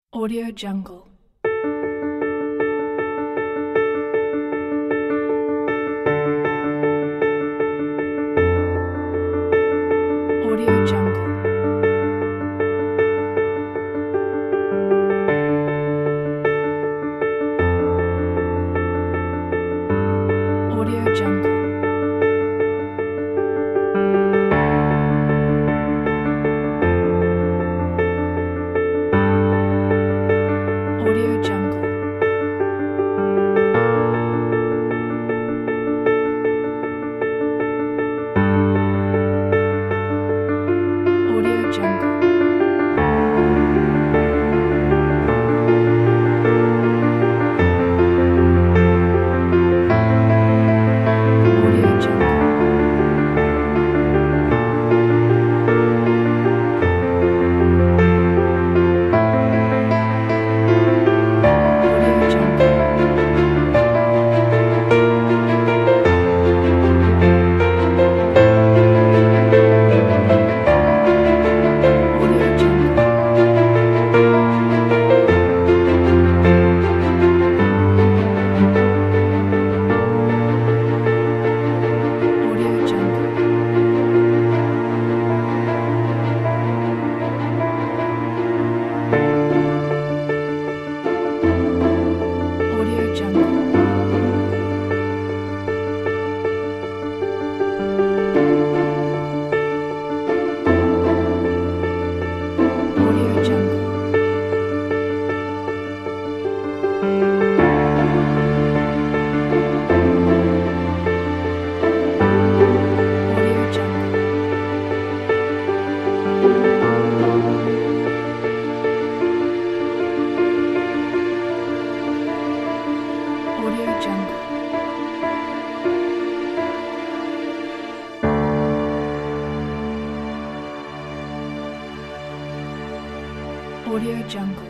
Audio Jungle. Audio Jungle. Audio Jungle. Audio Jungle. Audio Jungle. Audio Jungle. Audio Jungle. Audio Jungle. Audio Jungle. Audio Jungle. Audio Jungle. Audio Jungle. Audio Jungle. Audio Jungle.